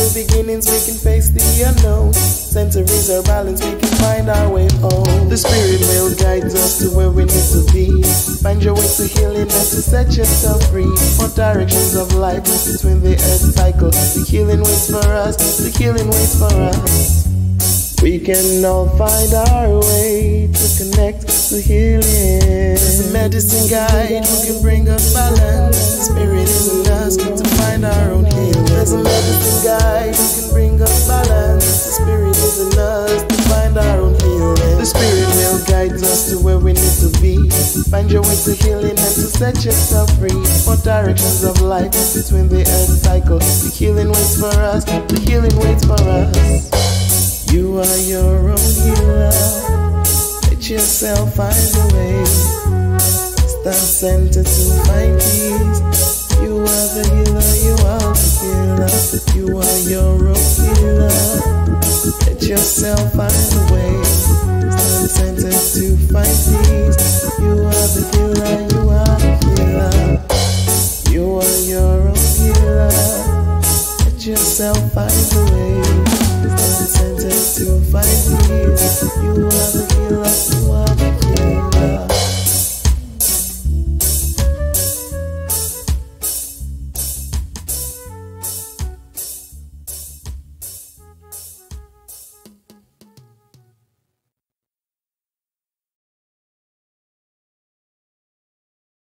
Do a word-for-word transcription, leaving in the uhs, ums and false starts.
new beginnings, we can face the unknown. Centuries are balance, we can find our way home. The spirit will guide us to where we need to be. Find your way to healing and to set yourself free. For directions of life between the earth cycle. The healing waits for us, the healing waits for us. We can all find our way to connect to healing. There's a medicine guide who can bring us balance. The spirit is in us to find our own healing. There's a medicine guide who can bring us balance. The spirit is in us to find our own healing. The spirit will guide us to where we need to be. Find your way to healing and to set yourself free. For directions of life between the earth cycle. The healing waits for us, the healing waits for us. You are your own healer. Let yourself find a way. Start center to find peace. You are the healer, you are the healer. You are your own healer. Let yourself find a way. Start center to find peace. You are the healer, you are the healer. You are your own healer. Let yourself find a way. Center to find peace. You are the healer, you are the